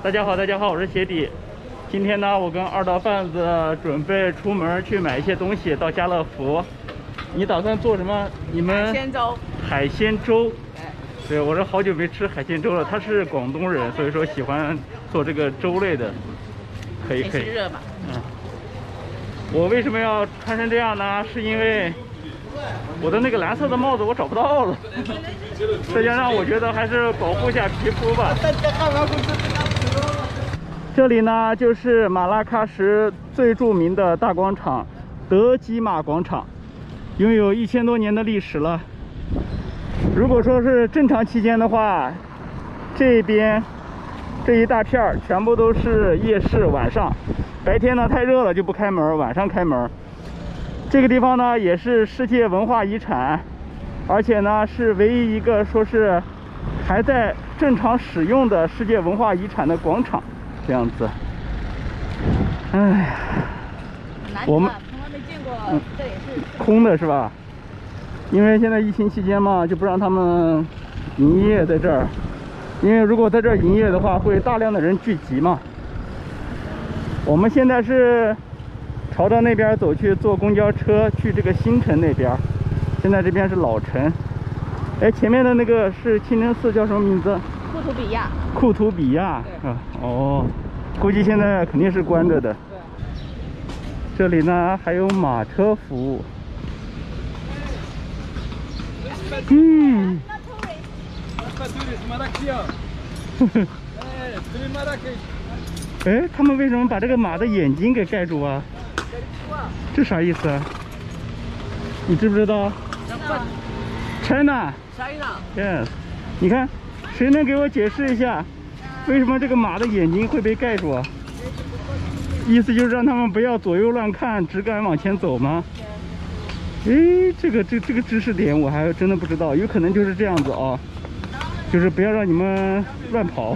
大家好，大家好，我是鞋底。今天呢，我跟二道贩子准备出门去买一些东西，到家乐福。你打算做什么？你们海鲜粥。海鲜粥。对，我这好久没吃海鲜粥了。他是广东人，所以说喜欢做这个粥类的。可以。 天气热嘛。 我为什么要穿成这样呢？是因为我的那个蓝色的帽子我找不到了，再加上我觉得还是保护一下皮肤吧。这里呢就是马拉喀什最著名的大广场德吉玛广场，拥有1000多年的历史了。如果说是正常期间的话，这边这一大片全部都是夜市，晚上白天呢太热了就不开门，晚上开门。这个地方呢也是世界文化遗产，而且呢是唯一一个说是还在正常使用的世界文化遗产的广场，这样子。哎呀，我们从来没见过，这也是空的是吧？因为现在疫情期间嘛，就不让他们营业在这儿，因为如果在这儿营业的话，会大量的人聚集嘛。我们现在是朝着那边走去，坐公交车去这个新城那边。现在这边是老城。哎，前面的那个是清真寺，叫什么名字？ 库图比亚。 库图比亚。哦，估计现在肯定是关着的。这里呢还有马车服务。哎，他们为什么把这个马的眼睛给盖住啊？这啥意思啊？你知不知道 ？China。Yes。你看，谁能给我解释一下，为什么这个马的眼睛会被盖住啊？意思就是让他们不要左右乱看，只敢往前走吗？哎，这个知识点我还真的不知道，有可能就是这样子啊，就是不要让你们乱跑。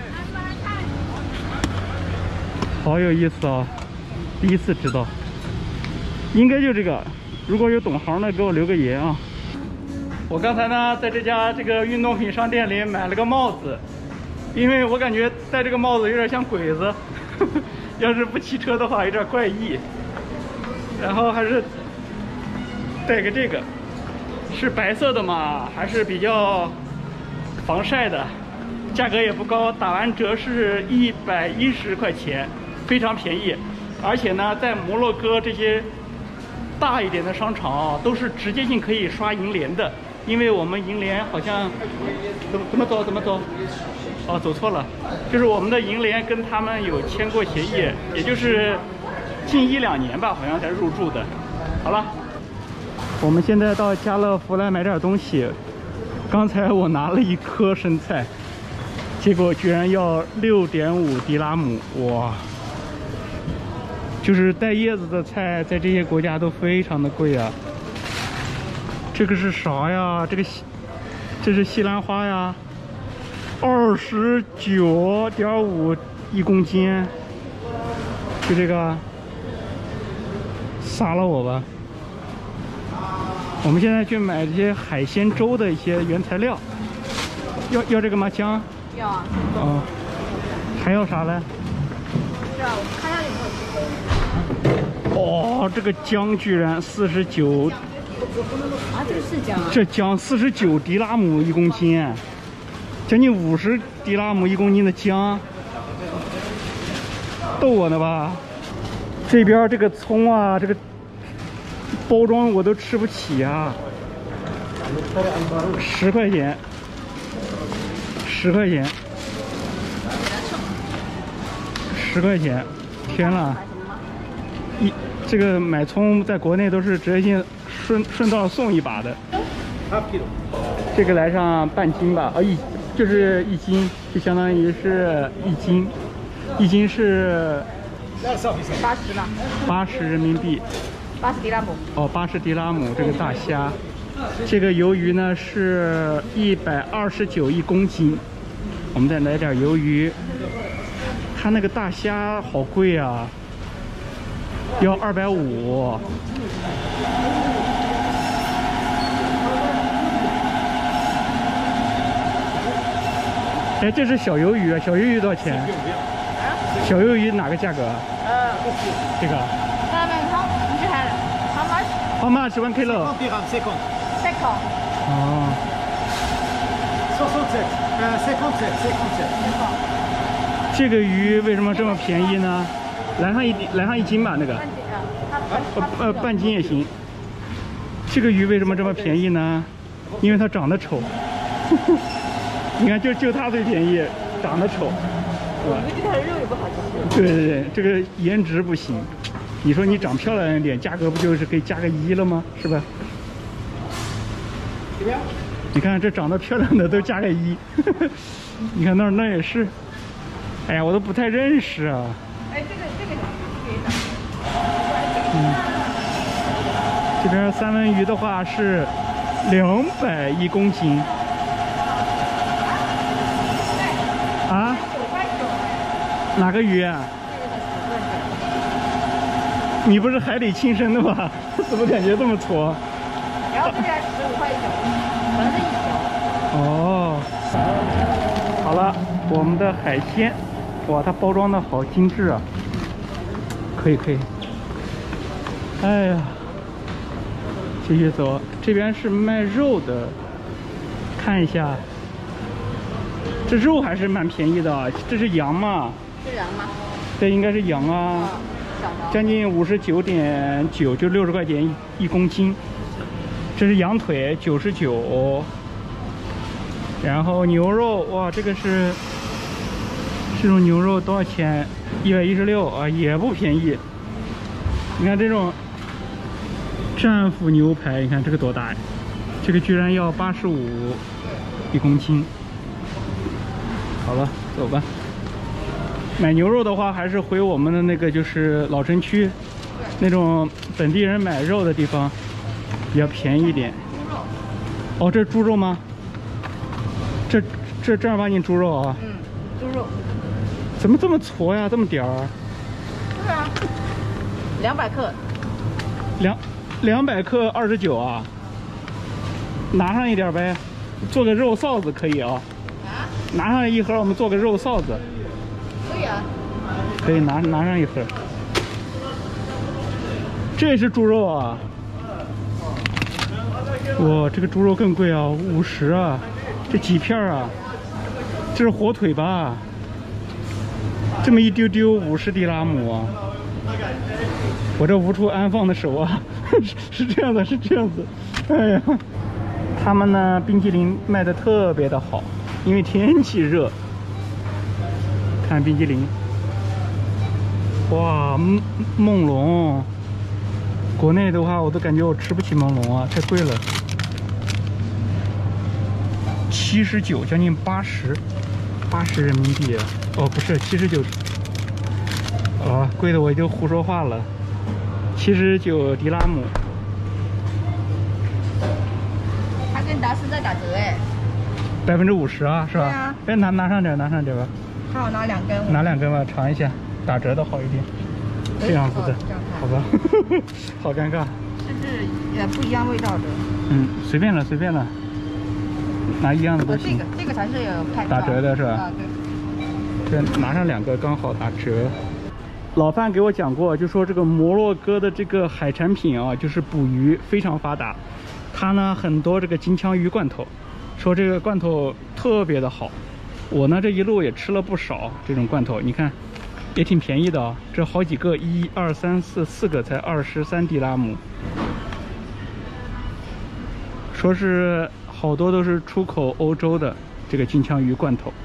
好有意思啊，第一次知道，应该就这个。如果有懂行的，给我留个言啊。我刚才呢，在这个运动品商店里买了个帽子，因为我感觉戴这个帽子有点像鬼子，要是不骑车的话有点怪异。然后还是戴个这个，是白色的嘛，还是比较防晒的，价格也不高，打完折是110块钱，非常便宜。而且呢，在摩洛哥这些大一点的商场啊，都是直接性可以刷银联的，因为我们银联好像怎么走？哦，走错了，就是我们的银联跟他们有签过协议，也就是近1-2年吧，好像才入驻的。好了，我们现在到家乐福来买点东西。刚才我拿了1颗生菜，结果居然要6.5迪拉姆，哇！就是带叶子的菜，在这些国家都非常的贵啊。这个是啥呀？这是西兰花呀，29.51公斤。就这个，杀了我吧！我们现在去买这些海鲜粥的一些原材料。要这个吗？姜？ 要啊。 哦。还要啥嘞？ 是啊，我看一下有没有。 哦，这个姜居然49。 啊，这个是姜啊。 这姜49迪拉姆1公斤，将近50迪拉姆1公斤的姜，逗我呢吧？这边这个葱啊，这个包装我都吃不起啊，10块钱，10块钱，10块钱，天呐！这个买葱在国内都是直接性顺道送一把的。这个来上半斤吧，就是1斤，就相当于是1斤，1斤是 80吧 ，80人民币 ，80迪拉姆。 哦，80迪拉姆。这个大虾，这个鱿鱼呢是129 1公斤。我们再来点鱿鱼，它那个大虾好贵啊。要250。 哎，这是小鱿鱼啊，小鱿鱼多少钱？小鱿鱼哪个价格啊？这个。How much 1 kilo? 50 dirhams, 50. 哦。 57. 这个鱼为什么这么便宜呢？来上一斤吧，那个。半斤也行。这个鱼为什么这么便宜呢？因为它长得丑。你看，就它最便宜，长得丑。 我觉得它的肉也不好吃。 对，这个颜值不行。你说你长漂亮一点，价格不就是可以加个1了吗？是吧？你看这长得漂亮的都加个1，你看那也是。哎呀，我都不太认识啊。 哎，这个这边三文鱼的话是200一公斤。啊？哪个鱼啊？你不是海里亲生的吗？怎么感觉这么矬？ 然后这边15块1条，可能是1条。 哦，好了，我们的海鲜，哇，它包装的好精致啊！可以。哎呀，继续走，这边是卖肉的，看一下，这肉还是蛮便宜的啊。这是羊吗？ 是羊吗？ 这应该是羊啊。将近59.9，就60块钱一公斤。这是羊腿99，然后牛肉，哇，这个是这种牛肉多少钱？116啊，也不便宜。你看这种战斧牛排，你看这个多大呀？这个居然要85一公斤。好了，走吧。买牛肉的话，还是回我们的那个就是老城区，那种本地人买肉的地方，比较便宜一点。哦，这是猪肉吗？这正儿八经猪肉啊？ 猪肉。 怎么这么矬呀？这么点儿？ 是啊，200克。 200克29啊？拿上一点呗，做个肉臊子可以啊。啊？拿上一盒，我们做个肉臊子。 可以啊。 可以拿上一盒。这也是猪肉啊！哇，这个猪肉更贵啊，50啊！这几片啊？这是火腿吧？这么一丢丢50迪拉姆啊！我这无处安放的手啊，是这样的，是这样子。哎呀，他们呢冰淇淋卖的特别的好，因为天气热。看冰淇淋，哇，梦龙。国内的话，我都感觉我吃不起梦龙啊，太贵了。79，将近80人民币。哦，不是79。哦，贵的我就胡说话了。79迪拉姆。 他跟达斯在打折哎。 50%啊，是吧？ 对啊。 哎，拿上点吧。 好，拿2根。 拿2根吧，尝一下，打折的好一点。这样子的，好吧，好尴尬。 这是也不一样味道的。 随便了，拿一样的都行。 这个才是有打折的是吧？ 啊，对。 这拿上2个刚好打折。老范给我讲过，就说这个摩洛哥的这个海产品啊，就是捕鱼非常发达。它呢很多这个金枪鱼罐头，说这个罐头特别的好。我呢这一路也吃了不少这种罐头，你看。也挺便宜的啊，这好几个，1、2、3、4个才23迪拉姆。说是好多都是出口欧洲的这个金枪鱼罐头。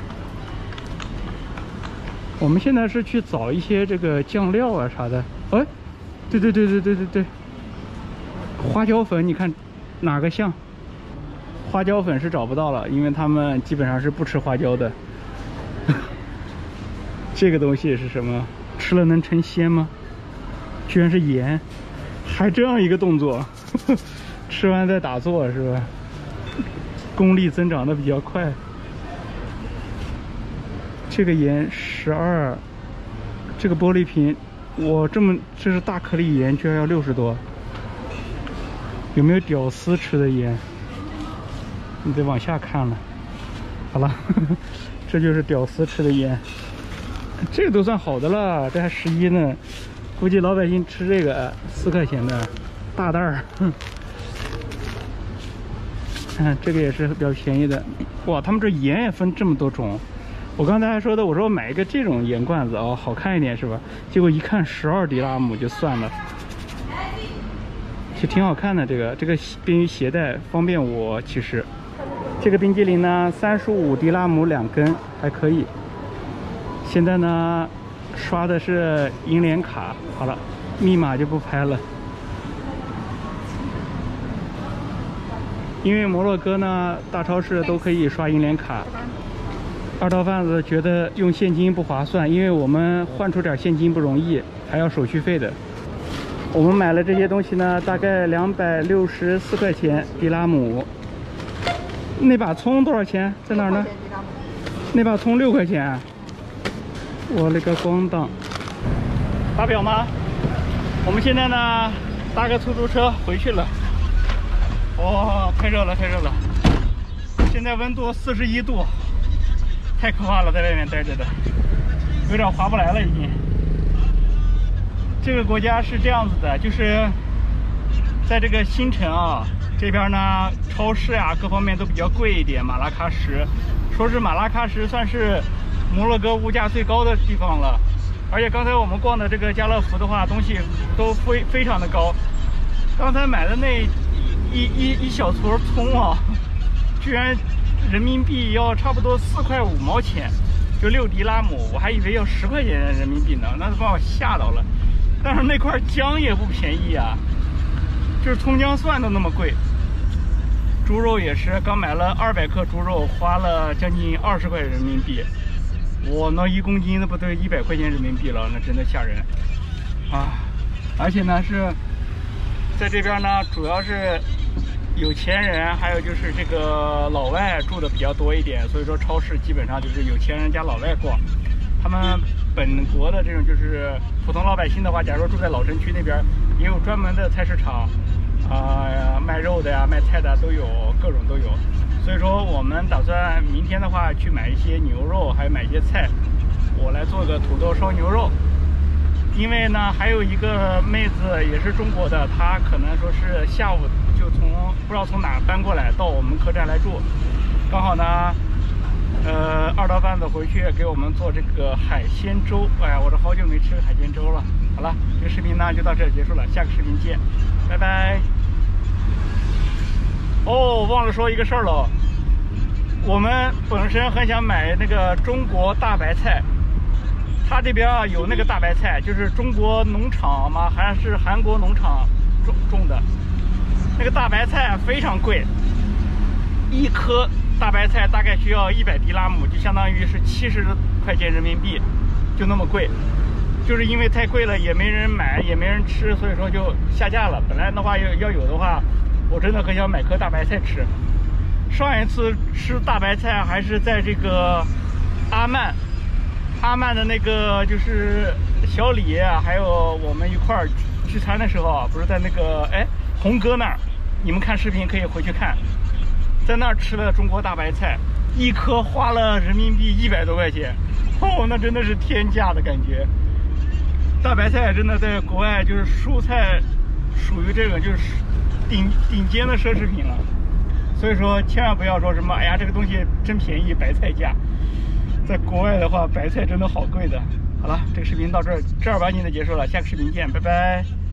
我们现在是去找一些这个酱料啊啥的。哎，对，花椒粉，你看哪个像？花椒粉是找不到了，因为他们基本上是不吃花椒的。这个东西是什么？吃了能成仙吗？居然是盐，还这样一个动作，吃完再打坐是吧？功力增长的比较快。这个盐12，这个玻璃瓶，这是大颗粒盐，居然要60多。有没有屌丝吃的盐？你得往下看了。 好了，这就是屌丝吃的盐，这个都算好的了，这还11呢。估计老百姓吃这个4块钱的大袋儿，看这个也是比较便宜的。哇，他们这盐也分这么多种。我刚才还说的，我说买一个这种盐罐子哦，好看一点是吧？结果一看12迪拉姆就算了，其实挺好看的。这个便于携带，方便我。其实这个冰激凌呢，35迪拉姆2根，还可以。现在呢，刷的是银联卡，好了，密码就不拍了。因为摩洛哥呢，大超市都可以刷银联卡。二道贩子觉得用现金不划算，因为我们换出点现金不容易，还要手续费的。我们买了这些东西呢，大概264块钱迪拉姆。那把葱多少钱？在哪儿呢？那把葱6块钱。我勒个光当！打表吗？我们现在呢，搭个出租车回去了。哇，太热了，太热了！现在温度41度。太可怕了，在外面待着的，有点划不来了已经。这个国家是这样子的，就是在这个新城啊这边呢，超市啊各方面都比较贵一点。马拉喀什，说是马拉喀什算是摩洛哥物价最高的地方了。而且刚才我们逛的这个家乐福的话，东西都非常的高。刚才买的那一小撮葱啊，居然人民币要差不多4块5毛钱，就6迪拉姆，我还以为要10块钱人民币呢，那把我吓到了。但是那块姜也不便宜啊，就是葱姜蒜都那么贵。猪肉也是，刚买了200克猪肉，花了将近20块人民币。我那1公斤那不得100块钱人民币了，那真的吓人啊！而且呢是在这边呢，主要是有钱人，还有就是这个老外住的比较多一点，所以说超市基本上就是有钱人加老外逛。他们本国的这种就是普通老百姓的话，假如住在老城区那边，也有专门的菜市场，卖肉的呀、卖菜的都有，各种都有。所以说我们打算明天的话去买一些牛肉，还有买一些菜，我来做个土豆烧牛肉。因为呢，还有一个妹子也是中国的，她可能说是下午就从不知道从哪搬过来到我们客栈来住，刚好呢，二道贩子回去给我们做这个海鲜粥。哎呀，我这好久没吃海鲜粥了。好了，这个视频呢就到这儿结束了，下个视频见，拜拜。哦，忘了说一个事儿了，我们本身很想买那个中国大白菜。他这边啊有那个大白菜，就是中国农场嘛，还是韩国农场种的。那个大白菜非常贵，一颗大白菜大概需要100迪拉姆，就相当于是70块钱人民币，就那么贵。就是因为太贵了，也没人买，也没人吃，所以说就下架了。本来的话要有的话，我真的很想买颗大白菜吃。上一次吃大白菜还是在这个阿曼的那个就是小李还有我们一块儿聚餐的时候啊，不是在那个红哥那儿，你们看视频可以回去看，在那儿吃了中国大白菜，一颗花了人民币100多块钱，哦，那真的是天价的感觉。大白菜真的在国外就是蔬菜，属于这个就是顶尖的奢侈品了，所以说千万不要说什么哎呀这个东西真便宜，白菜价。在国外的话，白菜真的好贵的。好了，这个视频到这儿正儿八经的结束了，下个视频见，拜拜。